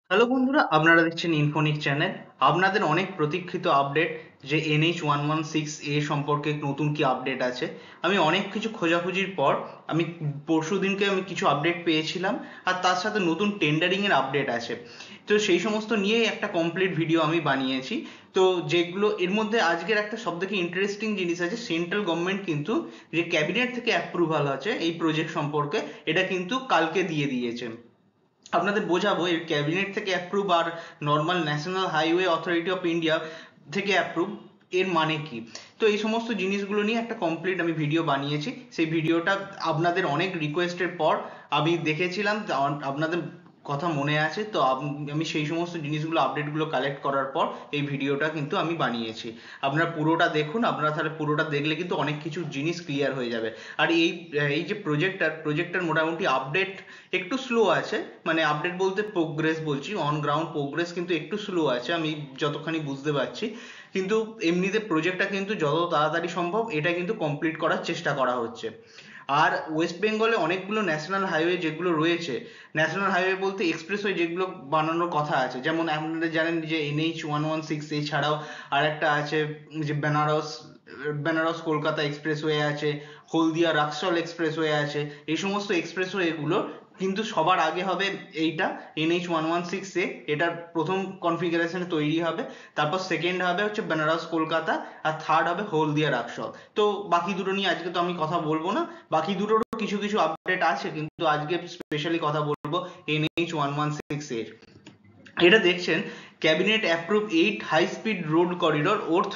Hello বন্ধুরা, আপনারা দেখছেন ইনফোনিক চ্যানেল। আপনাদের অনেক প্রতীক্ষিত আপডেট যে NH-116A সম্পর্কে নতুন কি আপডেট আছে। আমি অনেক কিছু খোঁজাখুঁজির পর আমি পরশুদিনকে আমি কিছু আপডেট পেয়েছিলাম, আর তার সাথে নতুন টেন্ডারিং এর আপডেট আছে। তো সেই সমস্ত নিয়েই একটা কমপ্লিট ভিডিও আমি বানিয়েছি। তো যেগুলো এর মধ্যে আজকের একটা সবথেকে ইন্টারেস্টিং জিনিস আছে, সেন্ট্রাল গভর্নমেন্ট কিন্তু যে ক্যাবিনেট থেকে অ্যাপ্রুভাল আছে এই প্রজেক্ট সম্পর্কে, এটা কিন্তু কালকে দিয়ে দিয়েছে। আপনাদের বোঝাবো এর ক্যাবিনেট থেকে অ্যাপ্রুভ আর normal national highway authority of India থেকে অ্যাপ্রুভ এর মানে কি। তো এই সমস্ত জিনিসগুলো নিয়ে একটা কমপ্লিট আমি ভিডিও বানিয়েছি। সেই ভিডিওটা আপনাদের অনেক রিকোয়েস্টের পর আমি দেখেছিলাম, আপনাদের কথা মনে আছে তো আমি সেই সমস্ত জিনিসগুলো আপডেটগুলো কালেক্ট করার পর এই ভিডিওটা কিন্তু আমি বানিয়েছি। আপনারা পুরোটা দেখুন, আপনারা তাহলে পুরোটা দেখলে কিন্তু অনেক কিছু জিনিস ক্লিয়ার হয়ে যাবে। আর এই যে প্রজেক্টটার মোটামুটি আপডেট একটু স্লো আছে, মানে আপডেট বলতে প্রোগ্রেস বলছি, অন গ্রাউন্ড প্রোগ্রেস কিন্তু একটু স্লো আছে আমি যতখানি বুঝতে পারছি। কিন্তু এমনিতে প্রজেক্টটা কিন্তু যত তাড়াতাড়ি সম্ভব এটা কিন্তু কমপ্লিট করার চেষ্টা করা হচ্ছে। আর ওয়েস্ট বেঙ্গলে অনেকগুলো ন্যাশনাল হাইওয়ে যেগুলো রয়েছে, ন্যাশনাল হাইওয়ে বলতে এক্সপ্রেসওয়ে যেগুলো বানানোর কথা আছে, যেমন আপনারা জানেন যে NH-116 এছাড়াও আর একটা আছে যে বেনারস বেনারস কলকাতা এক্সপ্রেসওয়ে আছে, হলদিয়া রাক্সল এক্সপ্রেসওয়ে আছে। এই সমস্ত এক্সপ্রেসওয়ে গুলো কিন্তু সবার আগে হবে এইটা NH-116A, এটার প্রথম কনফিগারেশনে তৈরি হবে। তারপর সেকেন্ড হবে হচ্ছে বেনারস কলকাতা, আর থার্ড হবে হলদিয়া রাক্সল। তো বাকি দুটো নিয়ে আজকে তো আমি কথা বলবো না, বাকি দুটোরও কিছু কিছু আপডেট আছে, কিন্তু আজকে স্পেশালি কথা বলবো NH-116 এর। এটা দেখছেন, cabinet approve 8 high speed road corridor worth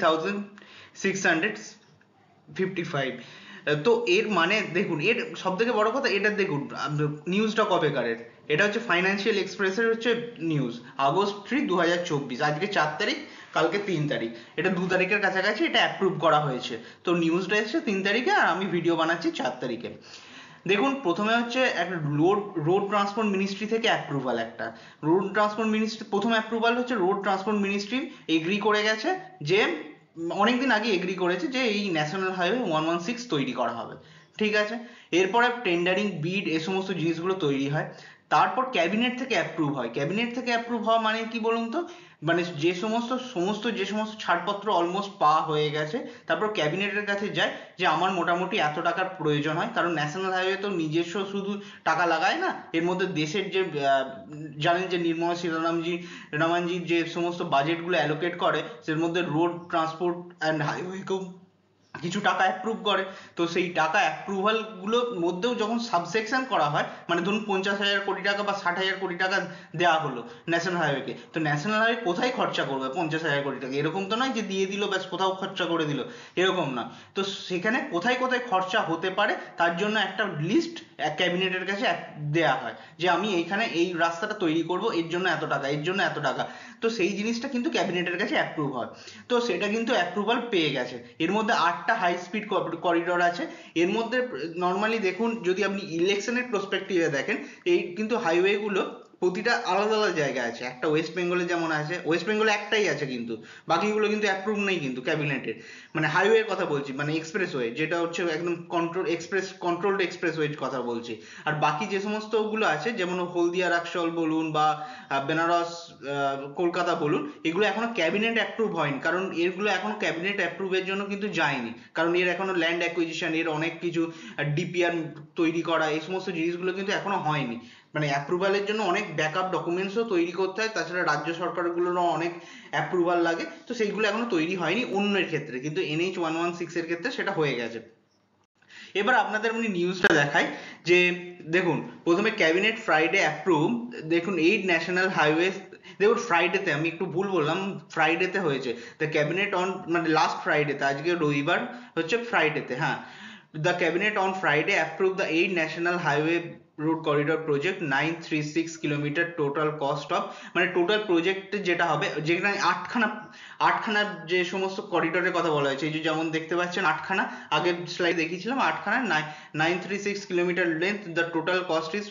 50,655। তো এর মানে দেখুন, এর সব থেকে বড় কথা এটা দেখুন, নিউজটা কবেকারের। এটা হচ্ছে ফাইন্যান্সিয়াল এক্সপ্রেসের হচ্ছে নিউজ, আগস্ট 3, 2024, আজকে 4 তারিখ, কালকে 3 তারিখ। এটা 2 তারিখের কাছাকাছি এটা অ্যাপ্রুভ করা হয়েছে। তো নিউজটা এসেছে 3 তারিখে, আর আমি ভিডিও বানাচ্ছি 4 তারিখে। দেখুন, প্রথমে হচ্ছে একটা রোড রোড ট্রান্সপোর্ট মিনিস্ট্রি থেকে অ্যাপ্রুভাল, একটা রোড ট্রান্সপোর্ট মিনিস্ট্রি প্রথম অ্যাপ্রুভাল হচ্ছে রোড ট্রান্সপোর্ট মিনিস্ট্রি এগ্রি করে গেছে যে অনেকদিন আগে এগ্রি করেছে যে এই ন্যাশনাল হাইওয়ে 116 তৈরি করা হবে। ঠিক আছে, এরপরে টেন্ডারিং বিড এ সমস্ত জিনিসগুলো তৈরি হয়। তারপর ক্যাবিনেট থেকে অ্যাপ্রুভ হয়। ক্যাবিনেট থেকে অ্যাপ্রুভ হওয়া মানে কি বলুন তো, মানে যে সমস্ত ছাড়পত্র অলমোস্ট পাওয়া হয়ে গেছে, তারপর ক্যাবিনেটের কাছে যায় যে আমার মোটামুটি এত টাকার প্রয়োজন হয়, কারণ ন্যাশনাল হাইওয়ে তো নিজস্ব শুধু টাকা লাগায় না, এর মধ্যে দেশের যে জানেন যে নির্মলা সীতারামনজি যে সমস্ত বাজেটগুলো অ্যালোকেট করে, সের মধ্যে রোড ট্রান্সপোর্ট অ্যান্ড হাইওয়েকেও কিছু টাকা অ্যাপ্রুভ করে। তো সেই টাকা অ্যাপ্রুভাল গুলোর মধ্যেও যখন সাবসেকশন করা হয়, মানে ধরুন 50,000 কোটি টাকা বা 60,000 কোটি টাকা দেওয়া হলো ন্যাশনাল হাইওয়েকে, তো ন্যাশনাল হাইওয়ে কোথায় খরচা করবে 50,000 কোটি টাকা? এরকম তো নয় যে দিয়ে দিল ব্যাস কোথাও খরচা করে দিল, এরকম না। তো সেখানে কোথায় কোথায় খরচা হতে পারে তার জন্য একটা লিস্ট ক্যাবিনেটের কাছে দেয়া হয়, যে আমি এইখানে এই রাস্তাটা তৈরি করব, এর জন্য এত টাকা, এর জন্য এত টাকা। তো সেই জিনিসটা কিন্তু ক্যাবিনেটের কাছে অ্যাপ্রুভ হয়। তো সেটা কিন্তু অ্যাপ্রুভাল পেয়ে গেছে। এর মধ্যে 8টা হাই স্পিড করিডোর আছে। এর মধ্যে নর্মালি দেখুন, যদি আপনি ইলেকশনের প্রসপেক্টিভে দেখেন, এই কিন্তু হাইওয়ে গুলো প্রতিটা আলাদা আলাদা জায়গায় আছে। একটা ওয়েস্ট বেঙ্গলে যেমন আছে, ওয়েস্ট বেঙ্গলে একটাই আছে, কিন্তু বাকিগুলো কিন্তু অ্যাপ্রুভ নেই কিন্তু ক্যাবিনেটের। মানে হাইওয়ের কথা বলছি, মানে এক্সপ্রেসওয়ে যেটা হচ্ছে একদম কন্ট্রোলড এক্সপ্রেসওয়ের কথা বলছি। আর বাকি যে সমস্ত গুলো আছে, যেমন হলদিয়া রাক্সল বলুন বা বেনারস কলকাতা বলুন, এগুলো এখনো ক্যাবিনেট অ্যাপ্রুভ হয়নি, কারণ এগুলো এখনো ক্যাবিনেট অ্যাপ্রুভের জন্য কিন্তু যায়নি, কারণ এর এখনো ল্যান্ড অ্যাকুইজিশন, এর অনেক কিছু ডিপিআর তৈরি করা, এই সমস্ত জিনিসগুলো কিন্তু এখনো হয়নি। মানে অ্যাপ্রুভালের জন্য অনেক ব্যাকআপ ডকুমেন্টসও তৈরি করতে হয়, তাছাড়া রাজ্য সরকারগুলোরও অনেক অ্যাপ্রুভাল লাগে, তো সেইগুলো এখনো তৈরি হয়নি অন্যের ক্ষেত্রে, কিন্তু NH-116 এর ক্ষেত্রে সেটা হয়ে গেছে। এবার আপনাদের আমি নিউজটা দেখাই যে দেখুন, প্রথমে ক্যাবিনেট ফ্রাইডে অ্যাপ্রুভ, দেখুন 8 ন্যাশনাল হাইওয়ে। দেখুন ফ্রাইডেতে আমি একটু ভুল বললাম, ফ্রাইডেতে হয়েছে। দ্য ক্যাবিনেট অন, মানে লাস্ট ফ্রাইডেতে, আজকে রবিবার হচ্ছে, ফ্রাইডেতে, হ্যাঁ। The cabinet on Friday approve the 8 national highway road corridor project 936 kilometre total cost of, মানে টোটাল প্রজেক্ট যেটা হবে, যেখানে আটখানা আটখানা যে সমস্ত করিডোরের কথা বলা হয়েছে, এই যে যেমন দেখতে পাচ্ছেন আটখানা, আগের স্লাইড দেখিয়েছিলাম আটখানা, 936 kilometre length, the total cost is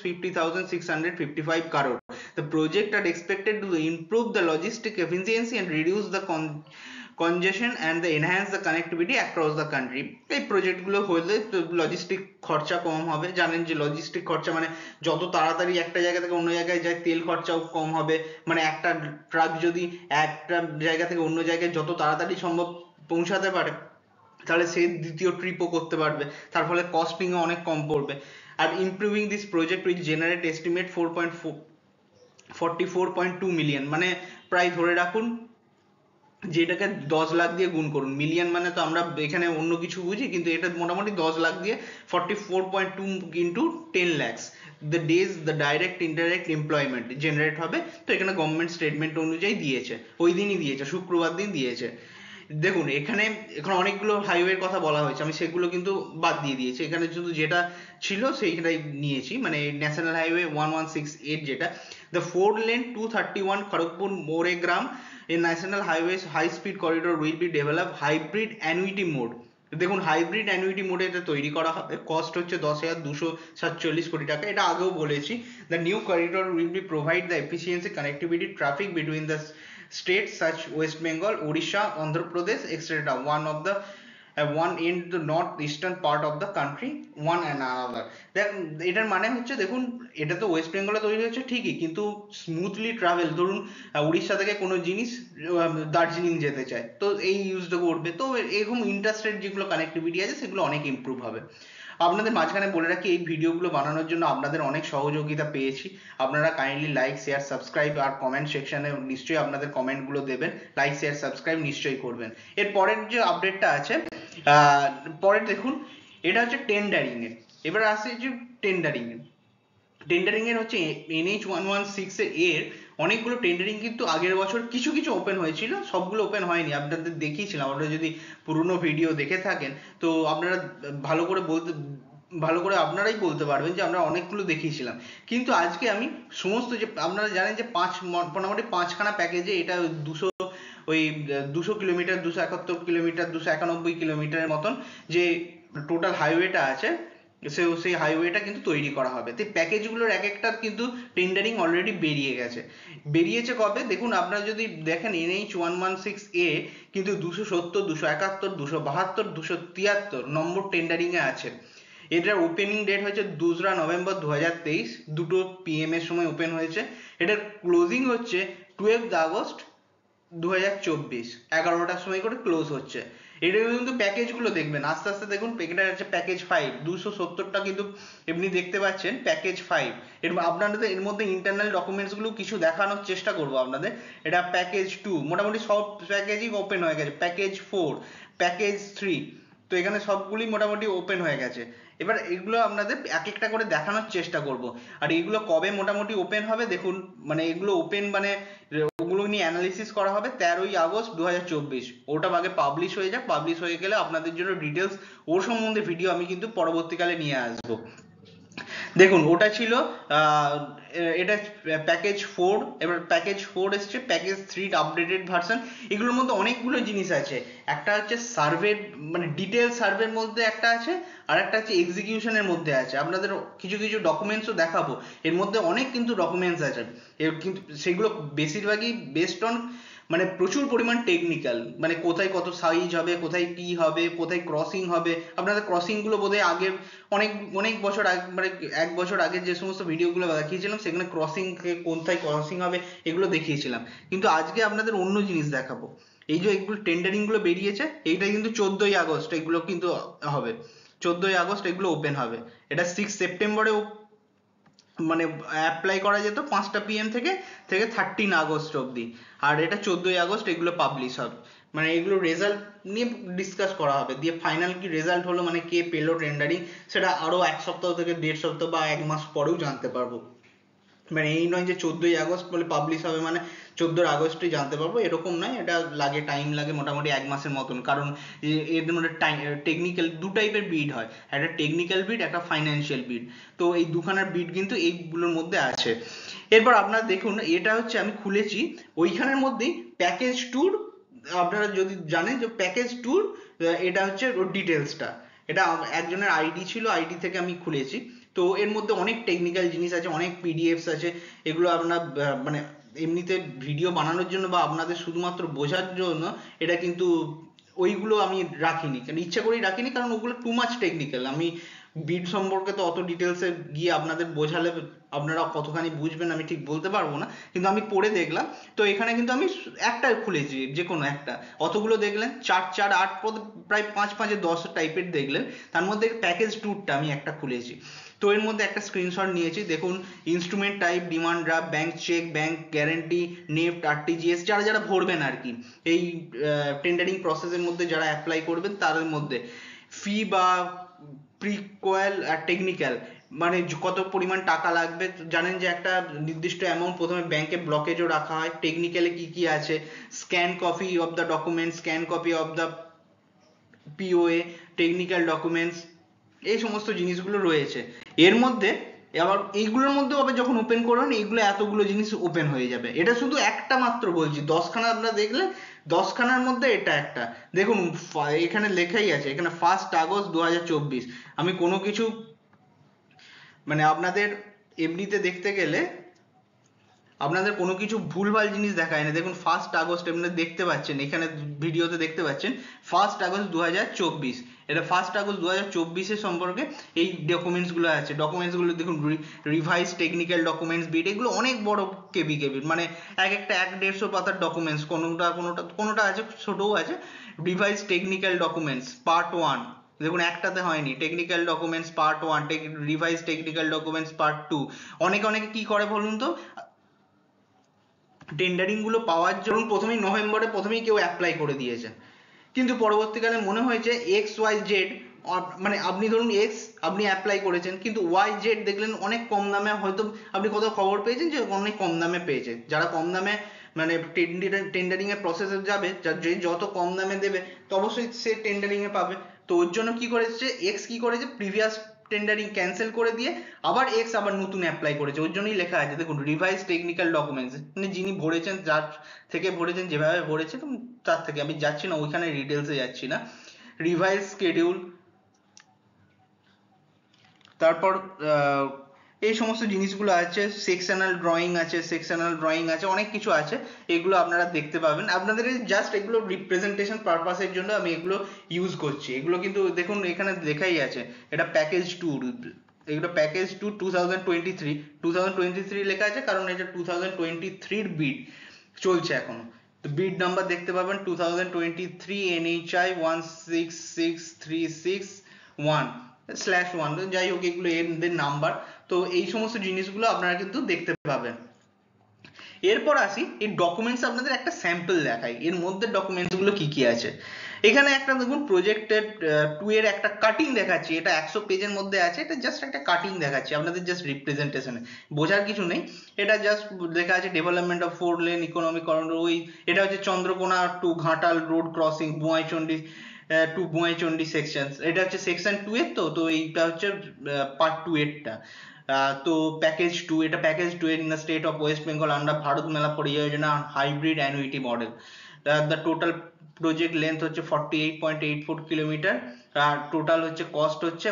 50,655 crore. The project are expected to improve the logistic efficiency and reduce the congestion and the enhance the connectivity across the country। এই প্রজেক্ট গুলো হলে লজিস্টিক খরচা কম হবে, জানেন যে logistic খরচা মানে যত তাড়াতাড়ি একটা জায়গা থেকে অন্য জায়গায় যায় তেল খরচাও কম হবে, মানে একটা ট্রাক যদি একটা জায়গা থেকে অন্য জায়গায় যত তাড়াতাড়ি সম্ভব পৌঁছাতে পারে তাহলে সে দ্বিতীয় ট্রিপও করতে পারবে, তার ফলে কস্টিং অনেক কম পড়বে। আর improving this project will generate estimate 44.2 million, মানে প্রায় ধরে রাখুন যেটাকে 10 লাখ দিয়ে গুণ করুন, মিলিয়ন মানে তো আমরা এখানে অন্য কিছু বুঝি, কিন্তু এটা মোটামুটি 10 লাখ দিয়ে 44.2 into 10 lakhs the days the direct indirect employment generate হবে। তো এখানে গভর্নমেন্ট স্টেটমেন্ট অনুযায়ী দিয়েছে, ওই দিনই দিয়েছে, শুক্রবার দিন দিয়েছে। দেখুন এখানে এখন অনেকগুলো হাইওয়ের কথা বলা হয়েছে, আমি সেগুলো কিন্তু বাদ দিয়ে দিয়েছি, এখানে শুধু যেটা ছিল সেইটাই নিয়েছি, মানে ন্যাশনাল হাইওয়ে 1168 যেটা the 4-lane 231 Kharagpur Moregram a national highways high speed corridor will be developed hybrid annuity mode। দেখুন হাইব্রিড অ্যানুইটি মোডে এটা তৈরি করা হবে, কস্ট হচ্ছে 10,247 কোটি টাকা, এটা আগেও বলেছি। The new corridor will be provide the efficiency connectivity traffic between the states such West Bengal, Odisha, Andhra Pradesh, etc. One in the northeastern part of the country, one and another। এটার মানে হচ্ছে দেখুন এটা তো West বেঙ্গলে তৈরি হচ্ছে ঠিকই, কিন্তু স্মুথলি ট্রাভেল, ধরুন উড়িষ্যা থেকে কোনো জিনিস দার্জিলিং যেতে চায় তো এই ইউজটা করবে, তো এরকম ইন্টারস্টেট যেগুলো কানেক্টিভিটি আছে সেগুলো অনেক ইমপ্রুভ হবে। আপনাদের মাঝখানে বলে রাখি এই ভিডিওগুলো বানানোর জন্য আপনাদের অনেক সহযোগিতা পেয়েছি, আপনারা কাইন্ডলি লাইক শেয়ার সাবস্ক্রাইব আর কমেন্ট সেকশনে নিশ্চয়ই আপনাদের কমেন্টগুলো দেবেন, লাইক শেয়ার সাবস্ক্রাইব নিশ্চয়ই করবেন। এর পরের যে আপডেটটা আছে পরে দেখুন এটা হচ্ছে টেন্ডারিং এর, এবার আসছে যে টেন্ডারিং এর হচ্ছে NH-116 এর অনেকগুলো টেন্ডারিং কিন্তু আগের বছর কিছু কিছু ওপেন হয়েছিল, সবগুলো ওপেন হয়নি, আপনাদের দেখিয়েছিলাম, আপনারা যদি পুরনো ভিডিও দেখে থাকেন তো আপনারা ভালো করে আপনারাই বলতে পারবেন যে আমরা অনেকগুলো দেখিয়েছিলাম। কিন্তু আজকে আমি সমস্ত যে আপনারা জানেন যে মোটামুটি 5খানা প্যাকেজে এটা 200 কিলোমিটার, 271 কিলোমিটার, 291 কিলোমিটারের মতন যে টোটাল হাইওয়েটা আছে সেই হাইওয়েটা কিন্তু তৈরি করা হবে। তো প্যাকেজগুলোর এক একটার কিন্তু টেন্ডারিং অলরেডি বেরিয়েছে কবে দেখুন, আপনারা যদি দেখেন NH-116A কিন্তু 270, 271, 272, 273 নম্বর টেন্ডারিং এ আছে। এটার ওপেনিং ডেট হচ্ছে 2রা নভেম্বর 2023, 2টো PM এর সময় ওপেন হয়েছে। এটার ক্লোজিং হচ্ছে 12 আগস্ট 2024, 11টার সময় করে ক্লোজ হচ্ছে। এটা কিন্তু প্যাকেজ গুলো দেখবেন আস্তে আস্তে দেখুন, এটা হচ্ছে প্যাকেজ 5, 270টা কিন্তু এমনি দেখতে পাচ্ছেন প্যাকেজ 5। আপনাদের এর মধ্যে ইন্টারনাল ডকুমেন্টস গুলো কিছু দেখানোর চেষ্টা করব আপনাদের। এটা প্যাকেজ 2 মোটামুটি সব প্যাকেজই ওপেন হয়ে গেছে, প্যাকেজ 4, প্যাকেজ 3, তো এখানে সবগুলি মোটামুটি ওপেন হয়ে গেছে। এবার এগুলো আপনাদের এক একটা করে দেখানোর চেষ্টা করব। আর এগুলো কবে মোটামুটি ওপেন হবে দেখুন, মানে এগুলো ওপেন মানে ওগুলো নিয়ে অ্যানালিসিস করা হবে 13ই আগস্ট 2024, ওটা আগে পাবলিশ হয়ে যাক, পাবলিশ হয়ে গেলে আপনাদের জন্য ডিটেলস ওর সম্বন্ধে ভিডিও আমি কিন্তু পরবর্তীকালে নিয়ে আসবো। দেখুন ওটা ছিল এটা প্যাকেজ 4, এবার প্যাকেজ 4 এসছে, প্যাকেজ 3 আপডেটেড ভার্সন। এগুলোর মধ্যে অনেকগুলো জিনিস আছে, একটা হচ্ছে সার্ভে মানে ডিটেল সার্ভের মধ্যে একটা আছে, আর একটা হচ্ছে এক্সিকিউশনের মধ্যে আছে। আপনাদের কিছু কিছু ডকুমেন্টসও দেখাবো, এর মধ্যে অনেক কিন্তু ডকুমেন্টস আছে, কিন্তু সেগুলো বেশিরভাগই বেসড অন মানে প্রচুর পরিমাণ টেকনিক্যাল, মানে কোথায় কত সাইজ হবে, কোথায় কি হবে, কোথায় ক্রসিং হবে। আপনাদের ক্রসিং গুলো বোধহয় আগের অনেক বছর আগে মানে 1 বছর আগে যে সমস্ত ভিডিওগুলো দেখিয়েছিলাম সেখানে ক্রসিং কোথায় ক্রসিং হবে এগুলো দেখিয়েছিলাম, কিন্তু আজকে আপনাদের অন্য জিনিস দেখাবো। এই যে এগুলো টেন্ডারিং গুলো বেরিয়েছে, এইটা কিন্তু 14ই আগস্ট এগুলো কিন্তু হবে, 14ই আগস্ট এগুলো ওপেন হবে। এটা 6 সেপ্টেম্বরে মানে অ্যাপ্লাই করা যেত 5টা PM থেকে 13 আগস্ট অবধি, আর এটা 14ই আগস্ট এগুলো পাবলিশ হবে। মানে এগুলো রেজাল্ট নিয়ে ডিসকাস করা হবে, দিয়ে ফাইনাল কি রেজাল্ট হলো মানে কে পেলো টেন্ডারিং সেটা আরো 1 সপ্তাহ থেকে 1.5 সপ্তাহ বা 1 মাস পরেও জানতে পারবো। মানে এই নয় যে 14ই আগস্ট বলে পাবলিশ হবে মানে 14 আগস্টে জানতে পারবো, এরকম নয়, এটা টাইম লাগে মোটামুটি 1 মাসের মতন, কারণ এর মধ্যে টেকনিক্যাল 2 টাইপের বিড হয়, একটা টেকনিক্যাল বিড, একটা ফাইন্যান্সিয়াল বিড। তো এই দুখানার বিড কিন্তু এইগুলোর মধ্যে আছে। এরপর আপনারা দেখুন এটা হচ্ছে আমি খুলেছি ওইখানের মধ্যেই প্যাকেজ 2, আপনারা যদি জানেন যে প্যাকেজ 2 এটা হচ্ছে ওর ডিটেলসটা, এটা একজনের আইডি ছিল, আইডি থেকে আমি খুলেছি। তো এর মধ্যে অনেক টেকনিক্যাল জিনিস আছে, অনেক পিডিএফস আছে, এগুলো আপনার মানে এমনিতে ভিডিও বানানোর জন্য বা আপনাদের শুধুমাত্র বোঝার জন্য এটা কিন্তু ওইগুলো আমি রাখিনি, কারণ ইচ্ছা করেই রাখিনি, কারণ ওগুলো টু মাচ টেকনিক্যাল। আমি বিট সম্পর্কে তো অত ডিটেলসে গিয়ে আপনাদের বোঝালে আপনারা কতখানি বুঝবেন আমি ঠিক বলতে পারবো না, কিন্তু আমি পড়ে দেখলাম। তো এখানে কিন্তু আমি একটা খুলেছি, যে কোনো একটা, অতগুলো দেখলেন 4 4 8 প্রায় 5 5 10 টাইপের দেখলেন, তার মধ্যে প্যাকেজ ট্যুরটা আমি একটা খুলেছি। তো এর মধ্যে একটা স্ক্রিনশট নিয়েছি, দেখুন instrument type, demand draft, bank cheque, bank guarantee, NEFT, RTGS, যারা যারা ভরবেন আর কি এই টেন্ডারিং প্রসেসের মধ্যে যারা অ্যাপ্লাই করবেন তাদের মধ্যে ফি বা প্রিকোয়াল আর টেকনিক্যাল, মানে কত পরিমাণ টাকা লাগবে। জানেন যে একটা নির্দিষ্ট অ্যামাউন্ট প্রথমে ব্যাংকে ব্লকেজও রাখা হয়। টেকনিক্যালে কি কি আছে, scan copy of the document, scan copy of the POA, technical documents, এই সমস্ত জিনিসগুলো রয়েছে এর মধ্যে। আবার এইগুলোর মধ্যে আবার যখন ওপেন করবেন এইগুলো এতগুলো জিনিস ওপেন হয়ে যাবে। এটা শুধু একটা মাত্র বলছি, 10খানা আপনারা দেখলেন, 10খানার মধ্যে এটা একটা। দেখুন এখানে লেখাই আছে, এখানে 1 আগস্ট 2024। আমি কোনো কিছু মানে আপনাদের এমনিতে দেখতে গেলে আপনাদের কোনো কিছু ভুলভাল জিনিস দেখায় না। দেখুন 1 আগস্ট আপনারা দেখতে পাচ্ছেন, এখানে ভিডিওতে দেখতে পাচ্ছেন 1 আগস্ট 2024। এটা 1 আগস্ট 2024 সম্পর্কে এই ডকুমেন্টস গুলো আছে। ডকুমেন্টস গুলো দেখুন, রিভাইজ টেকনিক্যাল ডকুমেন্টস বিট, এগুলো অনেক বড় কেবি কেবি, মানে এক একটা 1 150 পাতার ডকুমেন্টস, কোনোটা কোনোটা কোনোটা আছে ছোটও আছে। রিভাইজ টেকনিক্যাল ডকুমেন্টস পার্ট 1, দেখুন একটাতে হয়নি, technical documents part 1, revise technical documents part 2। অনেকে অনেকে কি করে বলুন তো, টেন্ডারিং গুলো পাওয়ার জন্য প্রথমেই নভেম্বরে প্রথমেই কেউ অ্যাপ্লাই করে দিয়েছে, কিন্তু পরবর্তীকালে মনে হয়েছে এক্স ওয়াই জেড, মানে আপনি ধরুন এক্স আপনি অ্যাপ্লাই করেছেন, কিন্তু ওয়াই জেড দেখলেন অনেক কম দামে, হয়তো আপনি কোথাও খবর পেয়েছেন যে অনেক কম দামে পেয়েছে। যারা কম দামে মানে টেন্ডারিং এর প্রসেসে যাবে, যে যত কম দামে দেবে তো অবশ্যই সে টেন্ডারিং এ পাবে। তো ওর জন্য কি করেছে এক্স, কি করেছে প্রিভিয়াস টেন্ডারিং ক্যান্সেল করে দিয়ে আবার এক্স আবার নতুন অ্যাপ্লাই করেছে। ওর জন্যই লেখা আছে দেখুন রিভাইজ টেকনিক্যাল ডকুমেন্টস, মানে যিনি ভরেছেন, যার থেকে ভরেছেন, যেভাবে ভরেছে তার থেকে, আমি যাচ্ছি না ওইখানে ডিটেলসে যাচ্ছি না। রিভাইজ স্কেডিউল, তারপর এই সমস্ত জিনিসগুলো আছে, সেকশনাল ড্রয়িং আছে, সেকশনাল ড্রয়িং আছে, অনেক কিছু আছে। এগুলো আপনারা দেখতে পাবেন, আপনাদের জাস্ট এগুলো রিপ্রেজেন্টেশন পারপাসের জন্য আমি এগুলো ইউজ করছি। এগুলো কিন্তু দেখুন এখানে লেখাই আছে, এটা প্যাকেজ ট্যুর, এগুলো প্যাকেজ টু 2023, 2023 লেখা আছে কারণ এটা 2023 বিড চলছে এখনো। তো বিড নাম্বার দেখতে পাবেন 2023 NHI 1663661/1, যাই হোক এগুলো এদের নাম্বার। তো এই সমস্ত জিনিসগুলো আপনারা কিন্তু দেখতে পাবেন। এরপর আসি এই ডকুমেন্টস, আপনাদের একটা স্যাম্পল দেখাই এর মধ্যে ডকুমেন্টস গুলো কি কি আছে। এখানে একটা দেখুন প্রজেক্টেড 2 এর একটা কাটিং দেখাচ্ছি, এটা 100 পেজের মধ্যে আছে, এটা জাস্ট একটা কাটিং দেখাচ্ছি আপনাদের, জাস্ট রিপ্রেজেন্টেশনে, বোঝার কিছু নেই। এটা জাস্ট লেখা আছে development of 4 lane economic corridor, ওই এটা হচ্ছে Chandrakona to Ghatal road crossing, Boyaichandi to Boyaichandi section, এটা হচ্ছে সেকশন 2 এর। তো তো এইটা হচ্ছে পার্ট 2 এরটা। তো প্যাকেজ 2, এটা প্যাকেজ 2 এর in the state of West Bengal under Bharatmala Pariyojana hybrid annuity model. The total project length হচ্ছে 48.84 কিলোমিটার, আর টোটাল হচ্ছে কস্ট হচ্ছে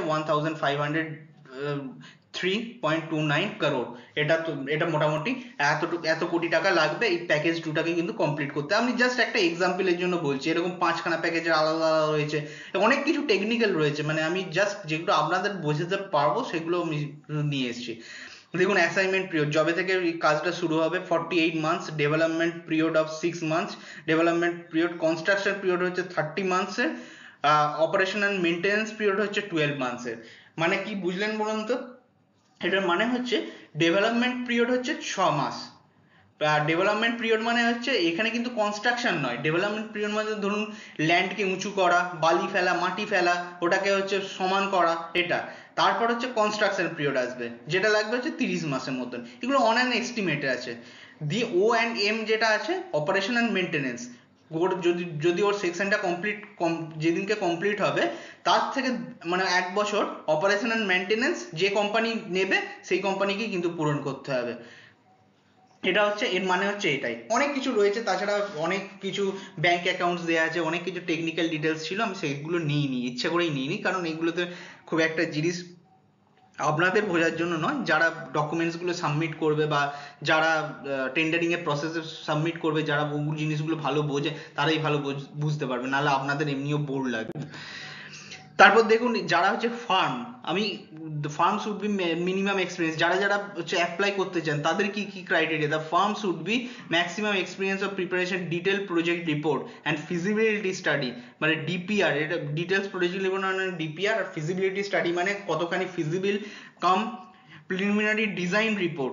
1503.29 crore। এটা তো এটা মোটামুটি এত কোটি টাকা লাগবে এই প্যাকেজ 2টাকে কিন্তু কমপ্লিট করতে। আমি জাস্ট একটা এক্সাম্পলের জন্য বলছি, এরকম 5খানা প্যাকেজের আলাদা আলাদা রয়েছে, অনেক কিছু টেকনিক্যাল রয়েছে, মানে আমি জাস্ট যেগুলো আপনাদের বোঝাতে পারবো সেগুলো আমি নিয়ে এসেছি। দেখুন অ্যাসাইনমেন্ট পিরিয়ড, জবে থেকে এই কাজটা শুরু হবে 48 months, development period of 6 months, development period, construction period হচ্ছে 30 মান্থসের, অপারেশন অ্যান্ড মেনটেন্যান্স পিরিয়ড হচ্ছে 12 মান্থসের। মানে কি বুঝলেন বলুন তো, এটার মানে হচ্ছে ডেভেলপমেন্ট পিরিয়ড হচ্ছে 6 মাস। ডেভেলপমেন্ট পিরিয়ড মানে হচ্ছে এখানে কিন্তু কনস্ট্রাকশন নয়, ডেভেলপমেন্ট পিরিয়ড মানে ধরুন ল্যান্ডকে উঁচু করা, বালি ফেলা, মাটি ফেলা, ওটাকে হচ্ছে সমান করা, এটা। তারপর হচ্ছে কনস্ট্রাকশন পিরিয়ড আসবে, যেটা লাগবে হচ্ছে 30 মাসের মতন। এগুলো অন অ্যান এস্টিমেটে আছে। দি ও অ্যান্ড এম যেটা আছে অপারেশন অ্যান্ড মেনটেনেন্স, ওর যদি যদি ওর সেকশনটা যেদিনকে কমপ্লিট হবে তার থেকে মানে 1 বছর অপারেশন অ্যান্ড মেনটেনেন্স যে কোম্পানি নেবে সেই কোম্পানিকে কিন্তু পূরণ করতে হবে। এটা হচ্ছে এর মানে হচ্ছে এটাই। অনেক কিছু রয়েছে তাছাড়া, অনেক কিছু ব্যাংক অ্যাকাউন্টস দেওয়া আছে, অনেক কিছু টেকনিক্যাল ডিটেলস ছিল, আমি সেগুলো নিইনি, ইচ্ছে করেই নিইনি, কারণ এগুলোতে খুব একটা জিনিস আপনাদের বোঝার জন্য নয়, যারা ডকুমেন্টস গুলো সাবমিট করবে বা যারা টেন্ডারিং এর প্রসেসে সাবমিট করবে, যারা জিনিসগুলো ভালো বোঝে তারাই ভালো বুঝতে পারবে, নাহলে আপনাদের এমনিও বোর লাগবে। তারপর দেখুন যারা হচ্ছে ফার্ম, আমি firm should be minimum experience, যারা যারা হচ্ছে অ্যাপ্লাই করতে চান তাদের কি কি criteria, the firm should be maximum experience of preparation detail project report and feasibility study, মানে ডিপিআর, এটা ডিটেলস প্রজেক্ট রিপোর্ট মানে ডিপিআর, আর ফিজিবিলিটি স্টাডি মানে কতখানি feasible cum preliminary design report,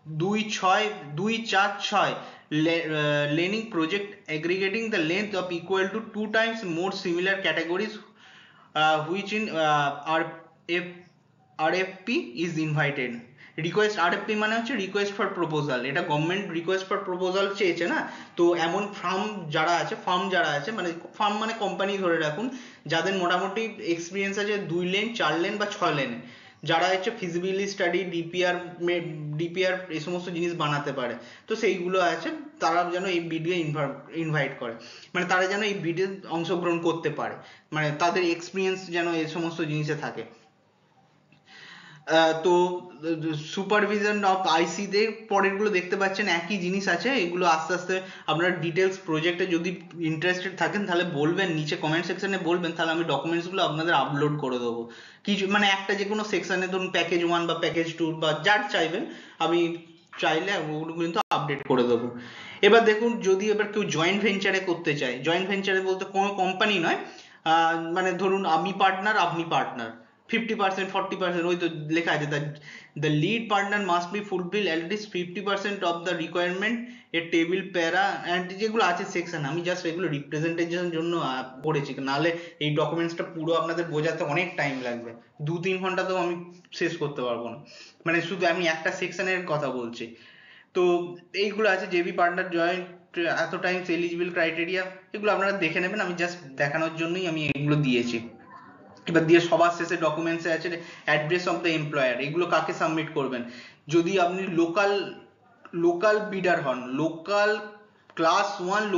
2-4-6 laning project aggregating the length of equal to 2 times more similar categories which in RFP is invited. Request RFP মানে হচ্ছে request for proposal, এটা government request for proposal চেয়েছে না, তো এমন farm যারা আছে মানে ফার্ম মানে কোম্পানি ধরে রাখুন, যাদের মোটামুটি এক্সপিরিয়েন্স আছে 2 লেন 4 লেন বা 6 লেনে, যারা হচ্ছে ফিজিবিলিটি স্টাডি ডিপিআর এই সমস্ত জিনিস বানাতে পারে, তো সেইগুলো আছে, তারা যেন এই বিডে ইনভাইট করে, মানে তারা যেন এই বিডে অংশগ্রহণ করতে পারে, মানে তাদের এক্সপিরিয়েন্স যেন এই সমস্ত জিনিসে থাকে। তো সুপারভিশন অফ আইসি দের পরের গুলো দেখতে পাচ্ছেন একই জিনিস আছে, এগুলো আস্তে আস্তে আপনারা ডিটেলস প্রজেক্টে যদি ইন্টারেস্টেড থাকেন তাহলে বলবেন, নিচে কমেন্ট সেকশনে বলবেন, তাহলে আমি ডকুমেন্টস গুলো আপনাদের আপলোড করে দেবো। কিছু মানে একটা যে কোনো সেকশনে ধরুন প্যাকেজ 1 বা প্যাকেজ 2 বা যার চাইবেন, আমি চাইলে ওগুলো কিন্তু আপডেট করে দেবো। এবার দেখুন যদি এবার কেউ জয়েন্ট ভেঞ্চারে করতে চায়, জয়েন্ট ভেঞ্চারে বলতে কোনো কোম্পানি নয়, মানে ধরুন আমি পার্টনার আপনি পার্টনার, 50% 40%, ওই তো লেখা আছে the lead partner must be fulfill at least 50% of the requirement a table para and যেগুলো আছে সেকশন, আমি জাস্ট এগুলো রিপ্রেজেন্টেশনের জন্য করেছি, নাহলে এই ডকুমেন্টসটা পুরো আপনাদের বোঝাতে অনেক টাইম লাগবে, 2-3 ঘন্টা তো আমি শেষ করতে পারবো না, মানে শুধু আমি একটা সেকশনের কথা বলছি। তো এইগুলো আছে জেবি পার্টনার জয়েন্ট এত টাইমস এলিজিবল ক্রাইটেরিয়া, এগুলো আপনারা দেখে নেবেন, আমি জাস্ট দেখানোর জন্যই আমি এগুলো দিয়েছি। এবার দিয়ে সবার শেষে ডকুমেন্টসে আছে অ্যাড্রেস অফ দ্য এমপ্লয়ার, এগুলো কাকে সাবমিট করবেন, যদি আপনি লোকাল বিডার হন, ক্লাস 1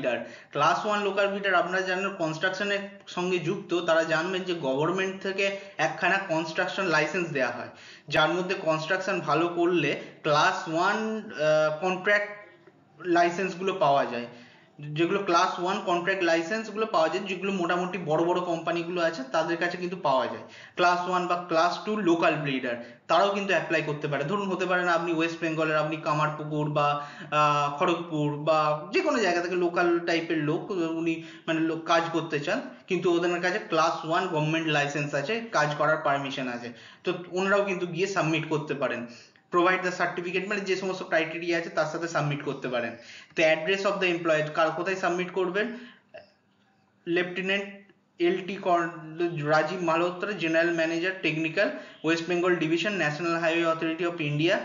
লোকাল বিডার, আপনারা জানেন কনস্ট্রাকশনের সঙ্গে যুক্ত, তারা জানবেন যে গভর্নমেন্ট থেকে একখানা কনস্ট্রাকশন লাইসেন্স দেওয়া হয়, যার মধ্যে কনস্ট্রাকশন ভালো করলে ক্লাস 1 কন্ট্রাক্ট লাইসেন্স গুলো পাওয়া যায়, যেগুলো ক্লাস 1 কন্ট্রাক্ট লাইসেন্স গুলো পাওয়া যায়, যেগুলো মোটামুটি বড় বড় কোম্পানি গুলো আছে তাদের কাছে কিন্তু পাওয়া যায়। ক্লাস 1 বা ক্লাস 2 লোকাল ব্রিডার, তারাও কিন্তু অ্যাপ্লাই করতে পারে, ধরুন হতে পারে না আপনি ওয়েস্ট বেঙ্গলের, আপনি কামারপুকুর বা খড়গপুর বা যে কোনো জায়গা থেকে লোকাল টাইপের লোক, উনি মানে কাজ করতে চান, কিন্তু ওদের কাছে ক্লাস 1 গভর্নমেন্ট লাইসেন্স আছে, কাজ করার পারমিশন আছে, তো ওনারাও কিন্তু গিয়ে সাবমিট করতে পারেন, প্রোভাইড দ্য সার্টিফিকেট মানে যে সমস্ত ক্রাইটেরিয়া আছে তার সাথে সাবমিট করতে পারেন। তো অ্যাড্রেস অফ দ্য এমপ্লয়েড কোথায় সাবমিট করবেন, lieutenant LT Rajiv Malhotra, general manager technical, West Bengal division, national highway authority of India,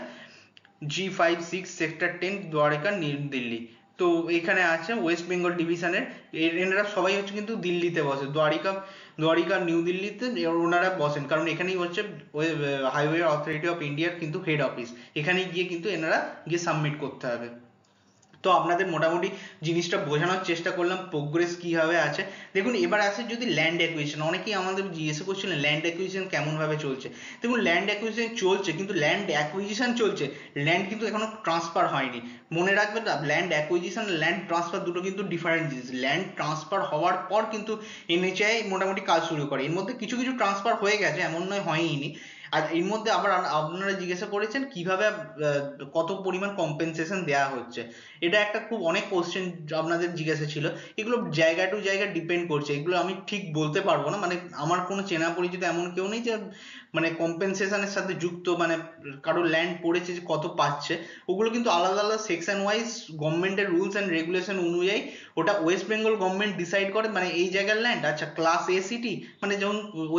G56 sector 10 Dwarka New Delhi. তো এখানে আছে ওয়েস্ট বেঙ্গল ডিভিশনের, এনারা সবাই হচ্ছে কিন্তু দিল্লিতে বসে, দ্বারিকা নিউ দিল্লিতে ওনারা বসেন, কারণ এখানেই হচ্ছে হাইওয়ে অথরিটি অফ ইন্ডিয়ার কিন্তু হেড অফিস, এখানে গিয়ে কিন্তু এনারা গিয়ে সাবমিট করতে হবে। তো আপনাদের মোটামুটি জিনিসটা বোঝানোর চেষ্টা করলাম প্রোগ্রেস কিভাবে আছে। দেখুন এবার আসে যদি ল্যান্ড অ্যাকুইজিশন, অনেকেই আমাদের জিজ্ঞাসা করছিলেন ল্যান্ড অ্যাকুইজিশন কেমন ভাবে চলছে। দেখুন ল্যান্ড অ্যাকুইজিশন চলছে, কিন্তু ল্যান্ড অ্যাকুইজিশন চলছে, ল্যান্ড কিন্তু এখনো ট্রান্সফার হয়নি। মনে রাখবেন ল্যান্ড অ্যাকুইজিশন ল্যান্ড ট্রান্সফার দুটো কিন্তু ডিফারেন্ট জিনিস। ল্যান্ড ট্রান্সফার হওয়ার পর কিন্তু NHAI মোটামুটি কাজ শুরু করে, এর মধ্যে কিছু কিছু ট্রান্সফার হয়ে গেছে, এমন নয় হয়নি। আর এর মধ্যে আবার আপনারা জিজ্ঞাসা করেছেন কিভাবে কত পরিমাণ কম্পেনসেশন দেওয়া হচ্ছে, এটা একটা খুব অনেক কোশ্চেন আপনাদের জিজ্ঞাসা ছিল, এগুলো জায়গা টু জায়গা ডিপেন্ড করছে, এগুলো আমি ঠিক বলতে পারবো না, মানে আমার কোনো চেনা পরিচিত এমন কেউ নেই যে মানে কম্পেনসেশনের সাথে যুক্ত, মানে কারো ল্যান্ড পড়েছে যে কত পাচ্ছে, ওগুলো কিন্তু আলাদা আলাদা সেকশন ওয়াইজ গভর্নমেন্টের রুলস অ্যান্ড রেগুলেশন অনুযায়ী ওটা ওয়েস্ট বেঙ্গল গভর্নমেন্ট ডিসাইড করে, মানে এই জায়গার ল্যান্ড আচ্ছা ক্লাস A সিটি, মানে যেমন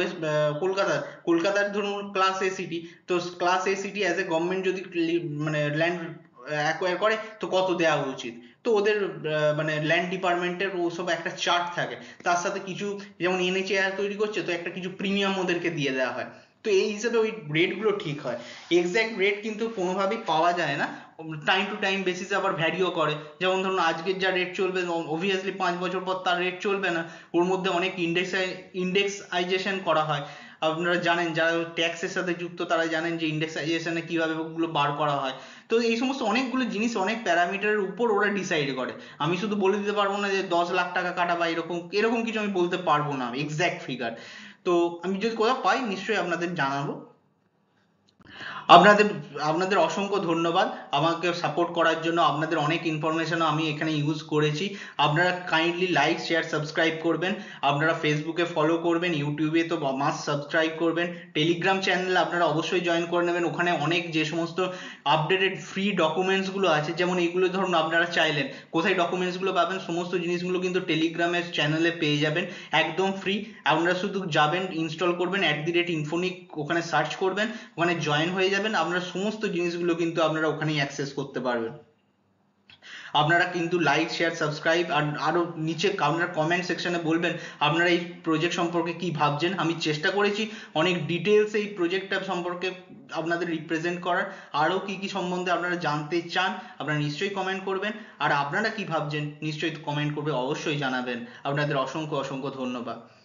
কলকাতার ধরুন ক্লাস A সিটি, তো class A city as a government যদি মানে ল্যান্ড অ্যাকোয়ার করে তো কত দেওয়া উচিত, তো ওদের মানে ল্যান্ড ডিপার্টমেন্টের ওসব একটা চার্ট থাকে, তার সাথে কিছু যেমন NHAI তৈরি করছে তো একটা কিছু প্রিমিয়াম ওদেরকে দিয়ে দেওয়া হয়, তো এই হিসেবে ওই রেট গুলো ঠিক হয়। এক্সাক্ট রেট কিন্তু কোনোভাবেই পাওয়া যায় না, টাইম টু টাইম বেসিসে আবার ভ্যারিও করে, যেমন ধরুন আজকের যা রেট চলবে অবভিয়াসলি 5 বছর পর তার রেট চলবে না, ওর মধ্যে অনেক ইন্ডেক্সাইজেশন করা হয়, আপনারা জানেন, যারা ট্যাক্সের সাথে যুক্ত তারা জানেন যে ইন্ডেক্সাইজেশনে কিভাবে ওগুলো বার করা হয়। তো এই সমস্ত অনেকগুলো জিনিস অনেক প্যারামিটারের উপর ওরা ডিসাইড করে। আমি শুধু বলে দিতে পারবো না যে 10 লাখ টাকা কাটা বা এরকম এরকম কিছু আমি বলতে পারবো না এক্সাক্ট ফিগার। তো আমি যদি কোথাও পাই নিশ্চয়ই আপনাদের জানাবো। আপনাদের আপনাদের অসংখ্য ধন্যবাদ আমাকে সাপোর্ট করার জন্য। আপনাদের অনেক ইনফরমেশন আমি এখানে ইউজ করেছি। আপনারা কাইন্ডলি লাইক শেয়ার সাবস্ক্রাইব করবেন। আপনারা ফেসবুকে ফলো করবেন, ইউটিউবে তো মাস্ট সাবস্ক্রাইব করবেন। টেলিগ্রাম চ্যানেলে আপনারা অবশ্যই জয়েন করে নেবেন। ওখানে অনেক যে সমস্ত আপডেটেড ফ্রি ডকুমেন্টস গুলো আছে, যেমন এইগুলো ধরুন আপনারা চাইলেন কোথায় ডকুমেন্টস গুলো পাবেন, সমস্ত জিনিসগুলো কিন্তু টেলিগ্রামের চ্যানেলে পেয়ে যাবেন একদম ফ্রি। আপনারা শুধু যাবেন, ইনস্টল করবেন @infonic, ওখানে সার্চ করবেন, ওখানে জয়েন হয়ে যাবেন। আপনারা সমস্ত জিনিসগুলো কিন্তু আপনারা ওখানেই অ্যাক্সেস করতে পারবেন। আপনারা কিন্তু লাইক শেয়ার সাবস্ক্রাইব আর আরো নিচে আপনারা কমেন্ট সেকশনে বলবেন আপনারা এই প্রজেক্ট সম্পর্কে কি ভাবছেন। আমি চেষ্টা করেছি অনেক ডিটেলস এই প্রজেক্টটা সম্পর্কে আপনাদের রিপ্রেজেন্ট করার। আরো কি কি সম্বন্ধে আপনারা জানতে চান আপনারা নিশ্চয়ই কমেন্ট করবেন। আর আপনারা কি ভাবছেন নিশ্চয়ই কমেন্ট করবে, অবশ্যই জানাবেন। আপনাদের অসংখ্য অসংখ্য ধন্যবাদ।